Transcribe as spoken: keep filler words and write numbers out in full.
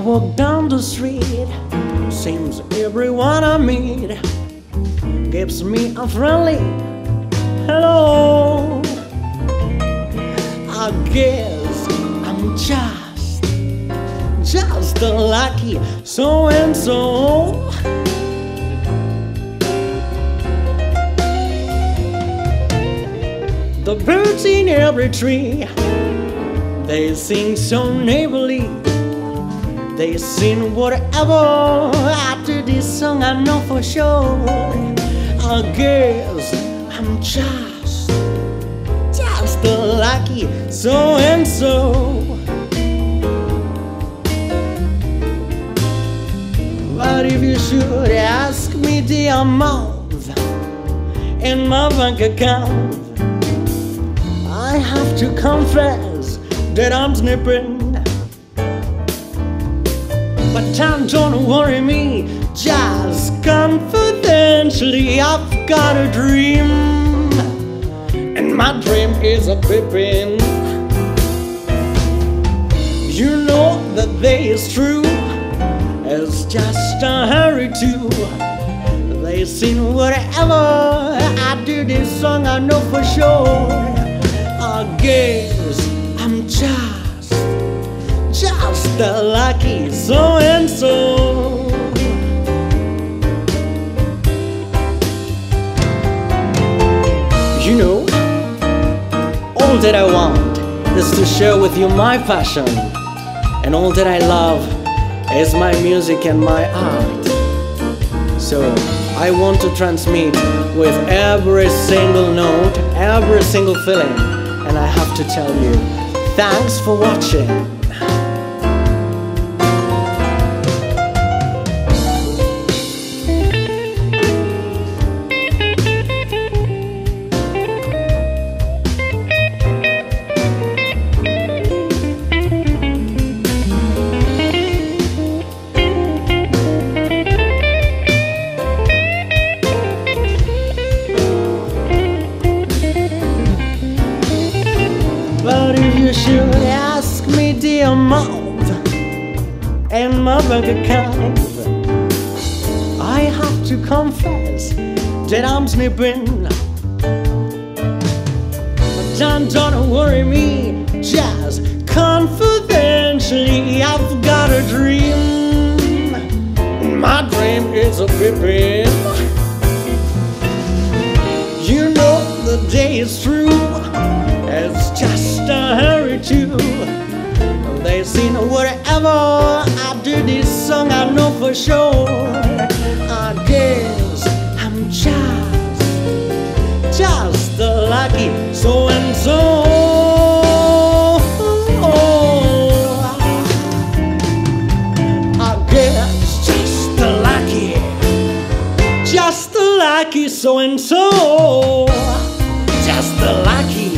walk down the street, seems everyone I meet gives me a friendly hello. I guess I'm just, just a lucky so-and-so. The birds in every tree, they sing so neighborly. They sing whatever. After this song I know for sure, I guess I'm just, just a lucky so-and-so. But if you should ask me the amount in my bank account, I have to confess that I'm snipping. But time don't worry me, just confidentially I've got a dream, and my dream is a pippin'. You know that they is true, it's just a hurry to. They sing whatever. I do this song I know for sure. I guess I'm just, just a lucky so-and-so. You know, all that I want is to share with you my passion, and all that I love is my music and my art. So I want to transmit with every single note, every single feeling. And I have to tell you, thanks for watching. But if you should ask me the amount in my bank account, I have to confess that I'm snipping. But don't, don't worry me, just confidentially I've got a dream, and my dream is a pippin'. You know the day is through, it's just a hurry to. They sing whatever. I do this song I know for sure. I guess I'm just, just a lucky so-and-so. I guess just a lucky, just a lucky so-and-so. Just a lucky